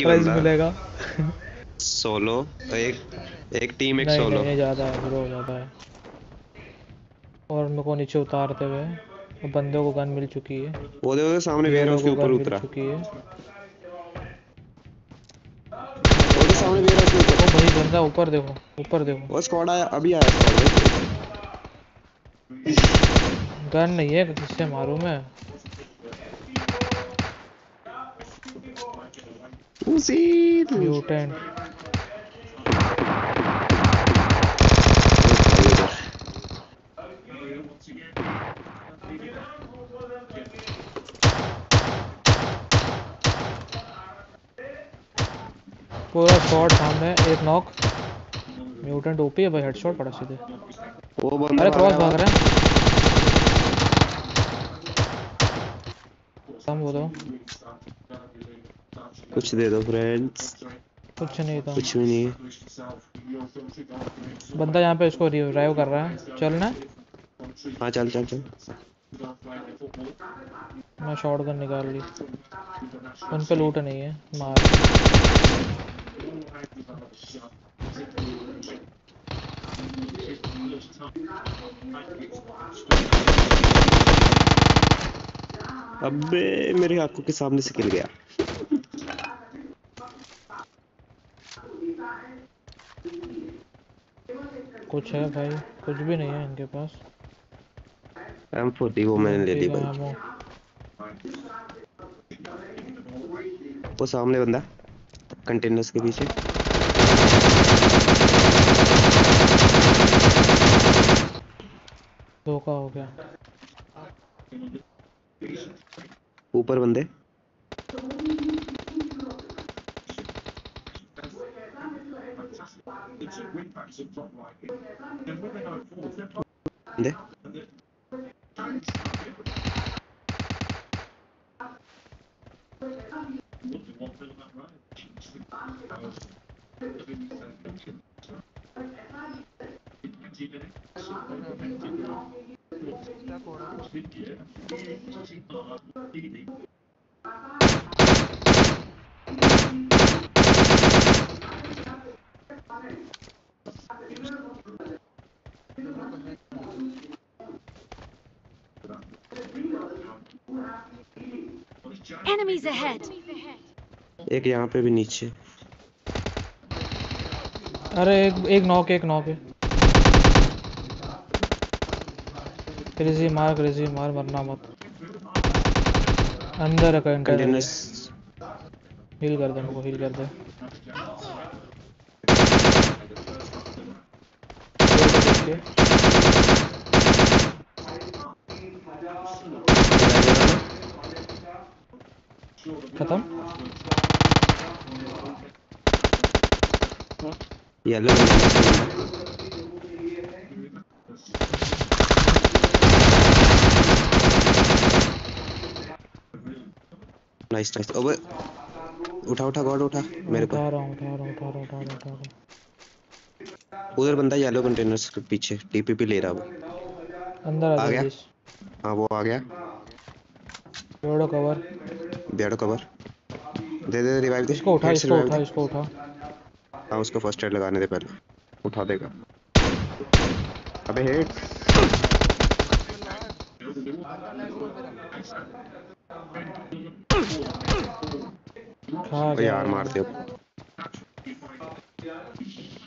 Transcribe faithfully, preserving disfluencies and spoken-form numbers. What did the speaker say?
Prize बंदा मिलेगा। Solo तो एक एक टीम एक नहीं सोलो। नहीं, ये ज़्यादा है ब्रो, ज़्यादा है। और मेरे को नीचे उतारते हुए बंदों को गन मिल चुकी है। वो देखो सामने वेयर हीरो हाउस के को गन ऊपर मिल उतरा। चुकी है। वो तो सामने वेयर हाउस के ऊपर। ओ भाई बंदा ऊपर देखो, ऊपर देखो। वो स्क्वाड आया, अभी आया स्क्वाड भाई। गन नहीं है, किससे मारूं मैं? उसीद। म्यूटेंट। पूरा स्क्वाड सामने, एक नॉक। म्यूटेंट ओपी है भाई, हेडशॉट पड़ा सीधे। वो बंदा अरे भाग क्रॉस रहा है भाग बाहर। रहा है। कम हो दो। कुछ दे दो फ्रेंड्स। कुछ नहीं था। कुछ भी नहीं है। बंदा यहाँ पे इसको रिवाइव कर रहा है, चलना है? हाँ चल चल चल। मैं शॉटगन निकाल ली। उन पे लूट नहीं है, मार। अबे मेरी आंखों के सामने से गिर गया। कुछ है भाई? कुछ भी नहीं है इनके पास। एम फोर्टी वो मैंने ले ली भाई। एमओ। वो सामने बंदा कंटेनर्स के पीछे। धोखा हो गया। ऊपर बंदे। बंदे। क्या कोड है? Enemies ahead. एक यहाँ पे भी नीचे। अरे एक एक नॉक, एक नॉक है। क्रेजी मार, क्रेजी मार, मरना मत। अंदर है कंटेनर के। कंटेनर्स। हील कर दे मेरे को, हील कर दे। खत्म। येलो। Nice nice. ओए उठा उठा गॉड उठा मेरे को। उठा रहा हूँ, उठा रहा हूँ, उठा रहा हूँ, उठा रहा हूँ, उठा रहा हूँ। उधर बंदा येलो कंटेनर्स के पीछे टीपीपी ले रहा वो। अंदर आ आ गया। जल्दी। हाँ वो आ गया। जोड़ो कवर। डेढ़ कवर। दे दे रिवाइव दे। इसको उठा, हेड से इसको रिवाइव उठा, दे। इसको उठा। हाँ उसको फर्स्ट एड लगाने दे पहले। उठा देगा। अबे हेड। मिल रहा है। बंदा लेफ्ट में मेरा। खा ओ गया यार मारते हो। यार।